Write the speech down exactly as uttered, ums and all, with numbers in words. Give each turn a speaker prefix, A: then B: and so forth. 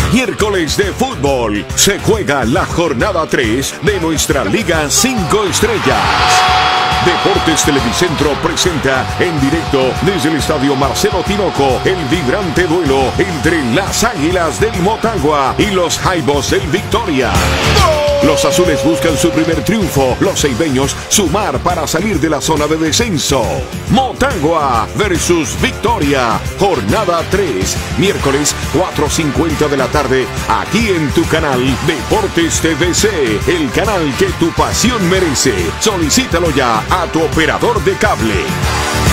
A: Miércoles de fútbol. Se juega la jornada tres de nuestra Liga cinco Estrellas. Deportes Televicentro presenta en directo desde el Estadio Marcelo Tinoco el vibrante duelo entre las Águilas del Motagua y los Jaibos del Victoria. Los azules buscan su primer triunfo, los ceibeños sumar para salir de la zona de descenso. Motagua versus Victoria, jornada tres, miércoles cuatro cincuenta de la tarde, aquí en tu canal Deportes T V C, el canal que tu pasión merece. Solicítalo ya a tu operador de cable.